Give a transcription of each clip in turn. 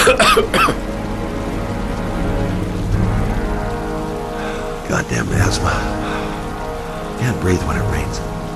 Goddamn asthma. Can't breathe when it rains.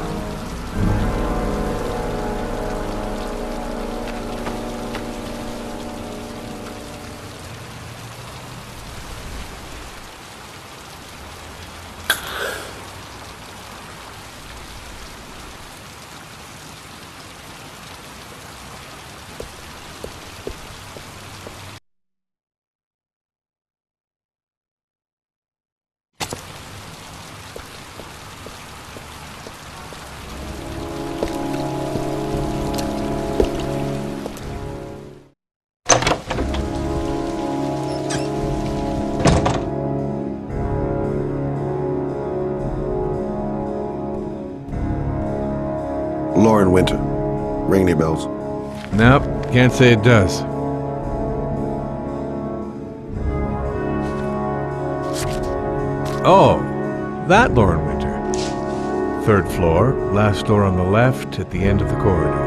Lauren Winter. Ring any bells? Nope, can't say it does. Oh, that Lauren Winter. Third floor, last door on the left at the end of the corridor.